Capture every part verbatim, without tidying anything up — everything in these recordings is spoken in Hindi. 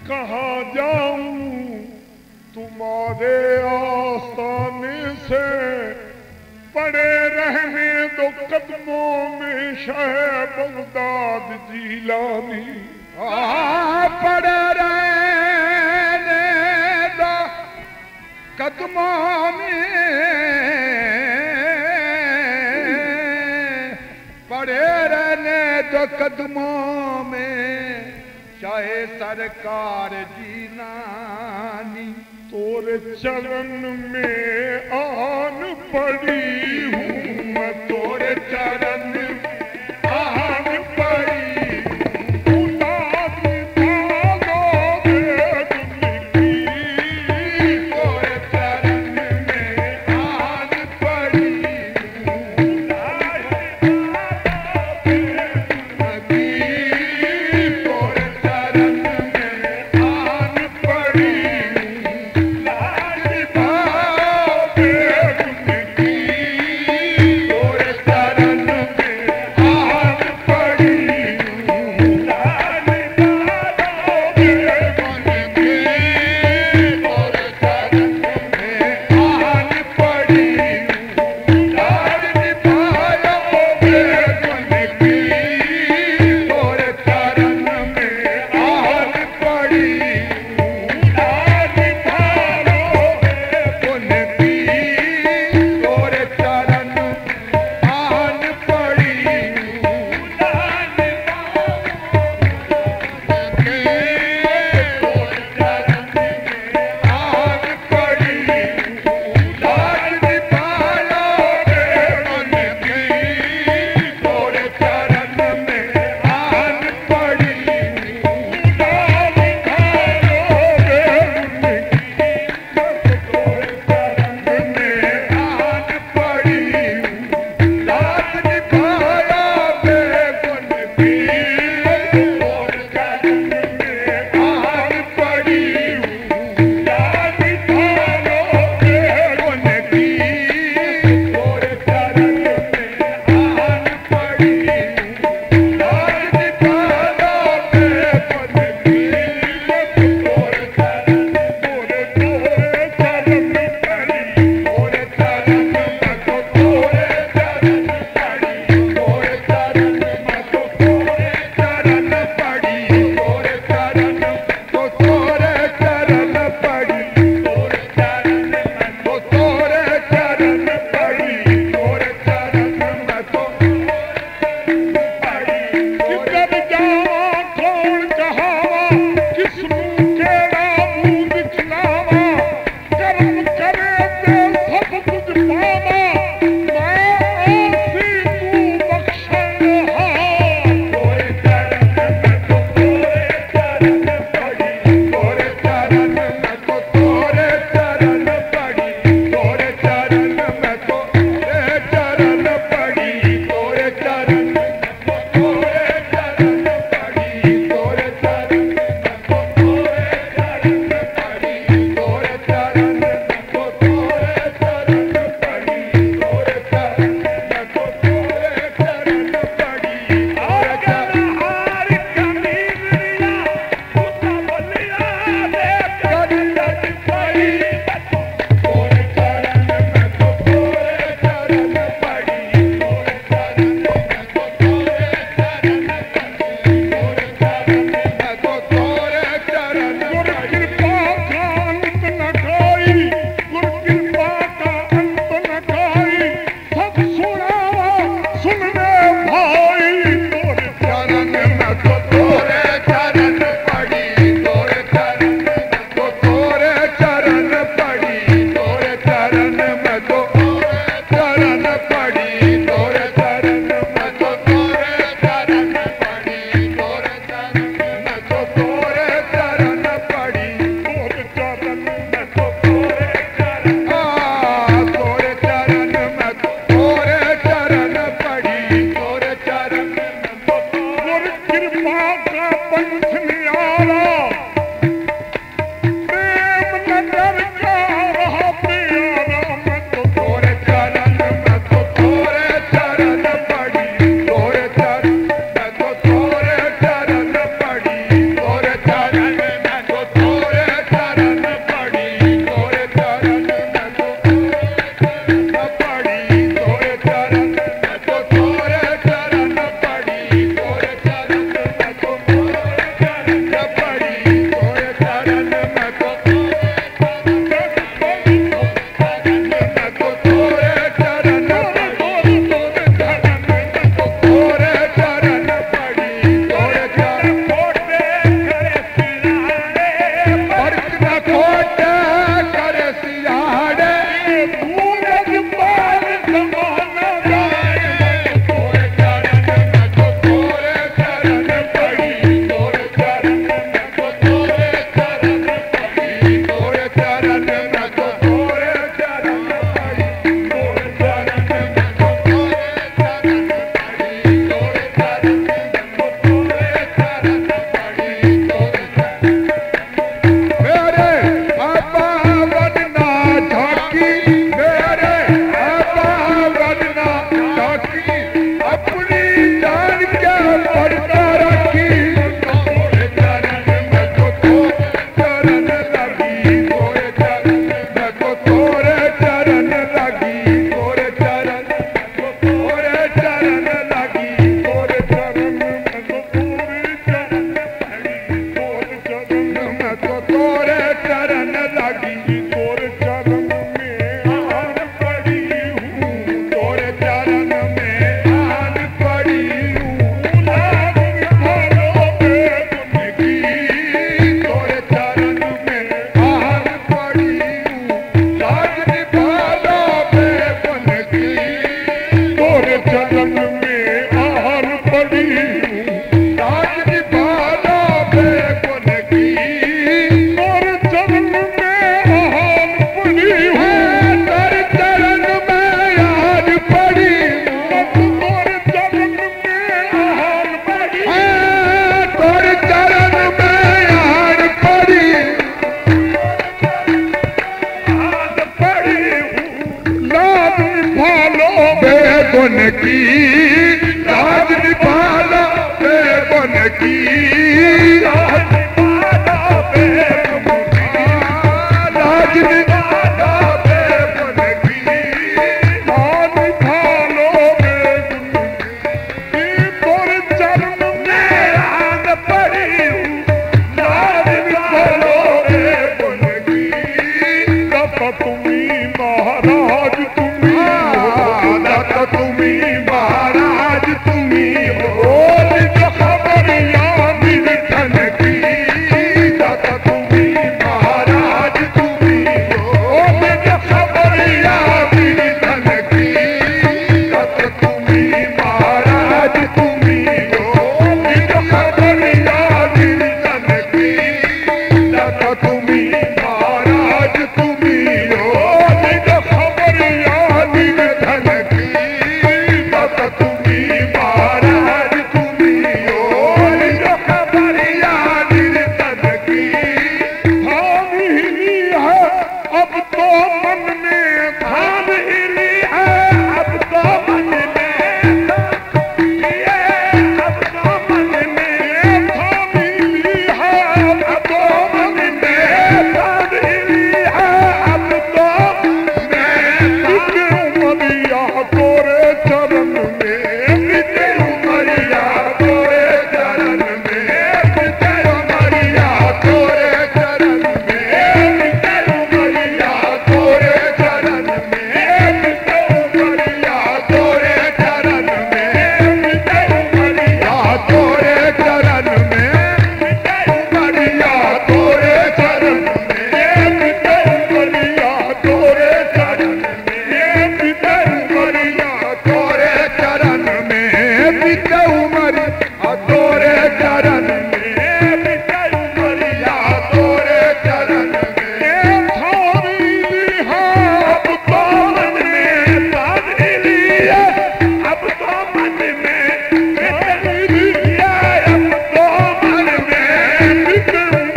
कहाँ जाऊं तुम्हारे आस्थाने से, पड़े रहने दो कदमों में शाह बगदाद जीलानी। पड़े रहने दो कदमों में, पड़े रहने दो कदमों में शाह सरकार जीलानी। तोरे चरण में आन पड़ी हूँ मैं, तोरे चरण में आन पड़ी हूँ। उदास भागो बेगुन की, तोरे चरण में आन पड़ी हूँ। उदास भागो बेगुन की, तोरे चरण में आन पड़ी हूँ।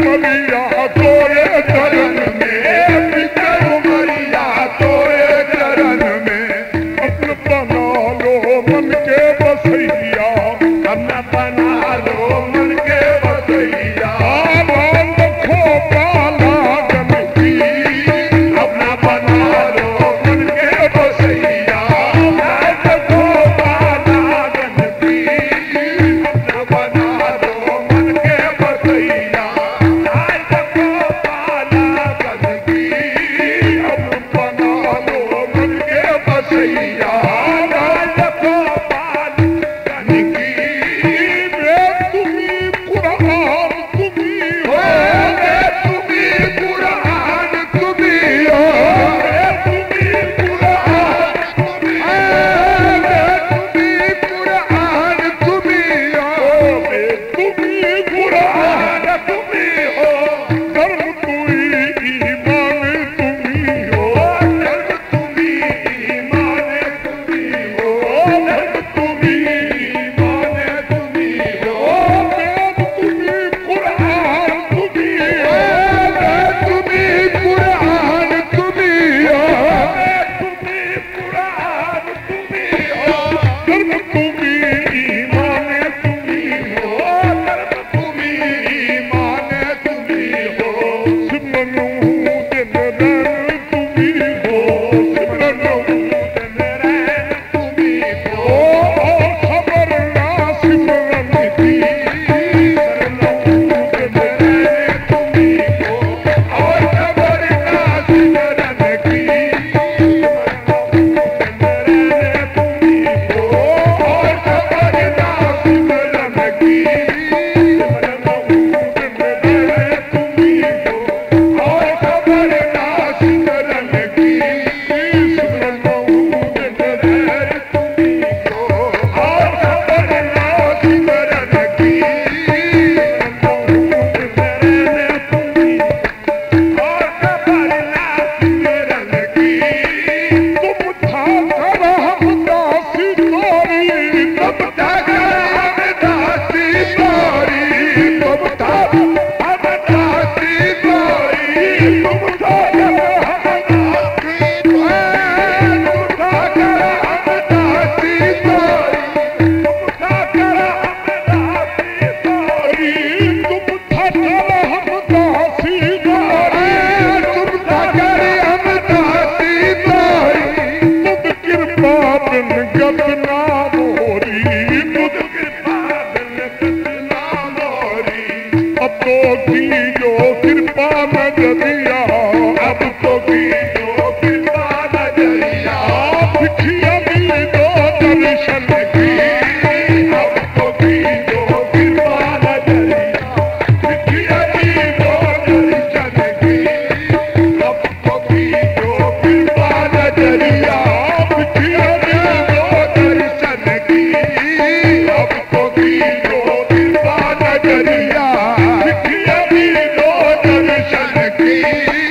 उमरिया तोरे चरण में, बीते उमरिया तोरे चरण में। अपना बना लो मन के बसैया, अपना बना लो मन के बसैया। राम रखो पाला जन की, अपना बना लो मन के बसैया। राम रखो पाला जन की, अपना बना लो मन के बसैया। राम रखो पाला जन की, अपना बना लो मन के बसैया। राम रखो पाला जन की। तुम्ही कुरान तुम्ही हो, तुम्ही कुरान तुम्ही हो, तुम्ही कुरान तुम्ही हो, तुम्ही कुरान तुम्ही हो, तुम्ही कुरान तुम्ही हो। धर्म तुम्ही ईमान तुम्ही हो, धर्म तुम्ही ईमान तुम्ही हो, धर्म तुम्ही ईमान तुम्ही हो। वेद तुम्ही कुरान तुम्ही हो, तुम्ही कुरान तुम्ही हो, तुम्ही कुरान तुम्ही हो। धर्म तुम्ही ईमान तुम्ही हो, धर्म तुम्ही ईमान तुम्ही हो। सिमरनु दिन रैन तुम्ही हो, सिमरनु दिन रैन तुम्ही हो। खबर ना सिमरन की, सिमरनु दिन रैन तुम्ही हो। और खबर ना सिमरन की, सिमरनु दिन रैन तुम्ही हो। और खबर ना सिमरन की, सिमरनु दिन रैन तुम्ही हो। और खबर ना सिमरन की, सिमरनु दिन रैन तुम्ही हो। और खबर ना सिमरन की, सिमरनु दिन रैन तुम्ही हो। और खबर ना सिमरन की। तुम था कर हम दासी तोरी, तुम था कर हम दासी तोरी, तुम था हम दासी तोरी, तुम था कर हम दासी तोरी, तुम था कर हम दासी तोरी, तुम था कर हम दासी तोरी, तुम था कर हम दासी तोरी, तुम था कर हम दासी तोरी। तुद कृपा बिन गत ना मोरी, तुद कृपा बिन गत ना मोरी। अब तो की जो कृपा नजरिया, अब तो की जो कृपा नजरिया। भिखिया मिल दो दर्शन की, अब तो की जो कृपा नजरिया। भिखिया मिल दो दर्शन की, अब तो की जो कृपा नजरिया। भिखिया मिल दो दर्शन की, अब तो की जो कृपा नजरिया। भिखिया मिल दो दर्शन की।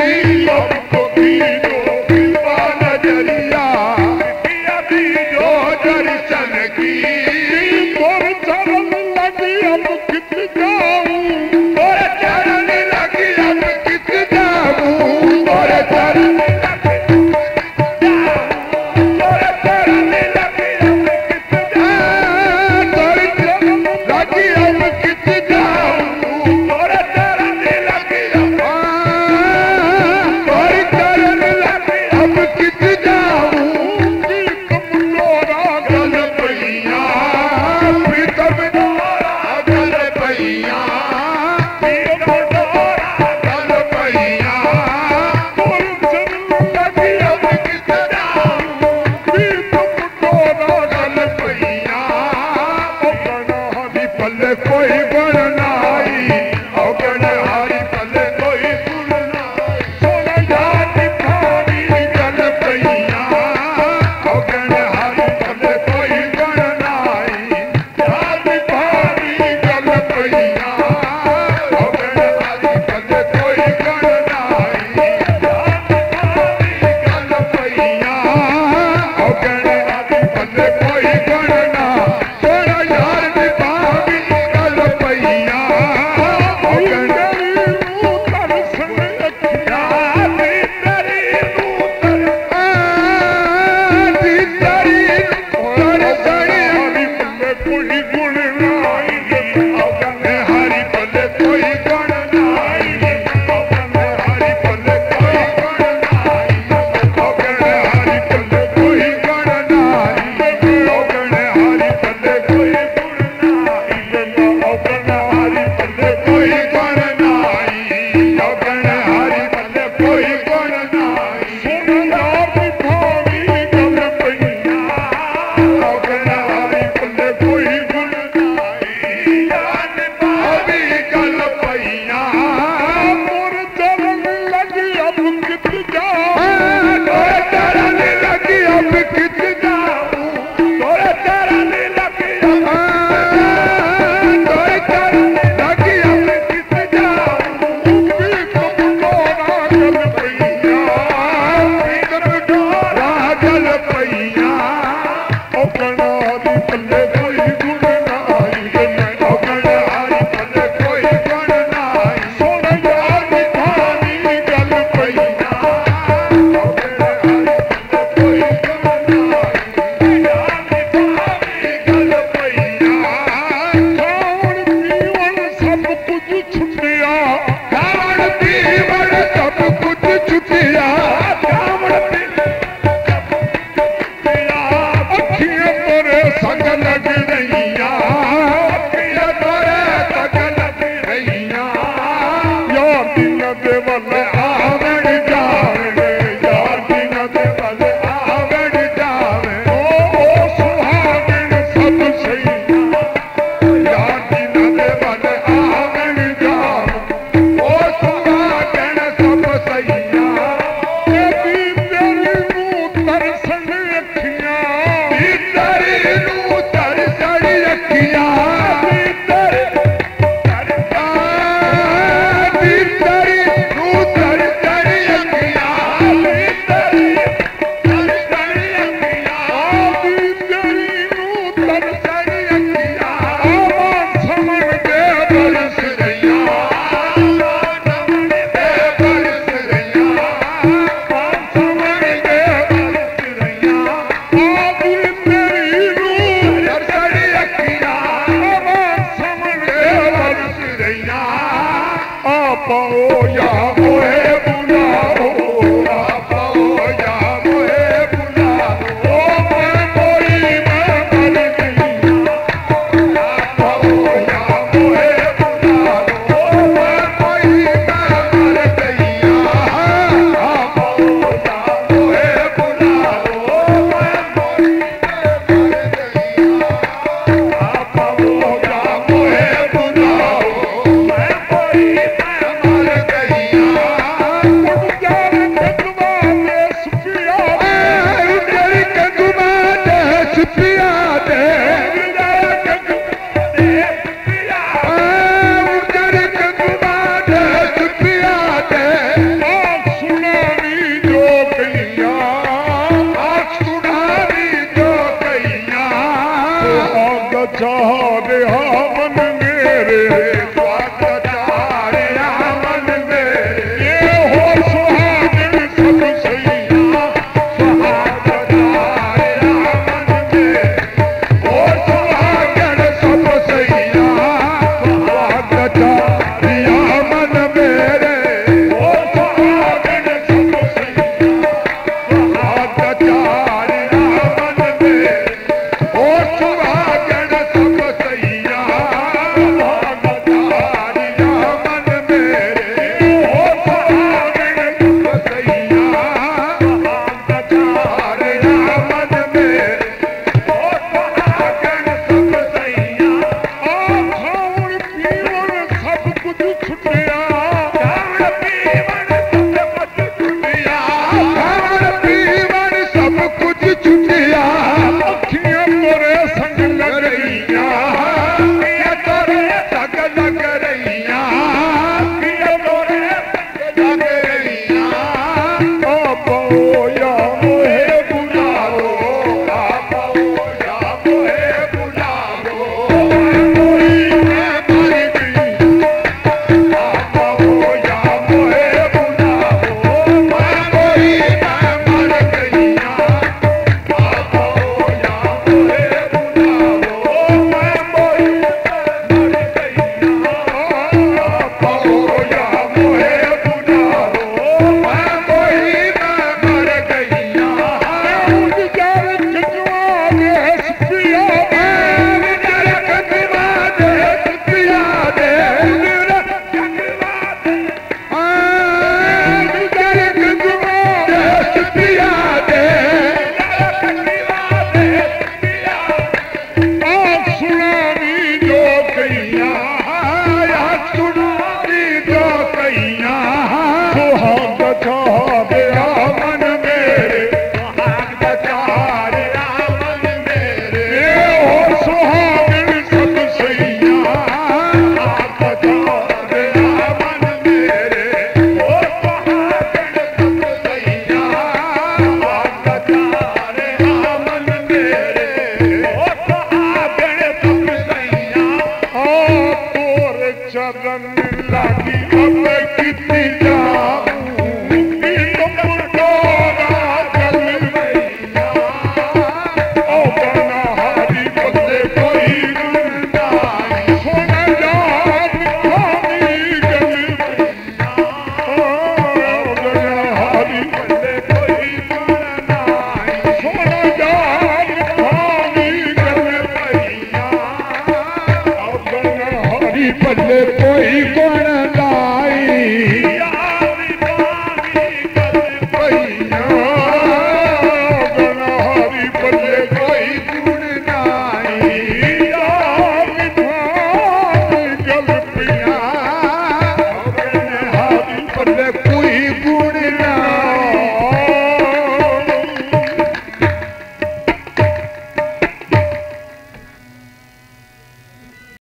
भले कोई कोण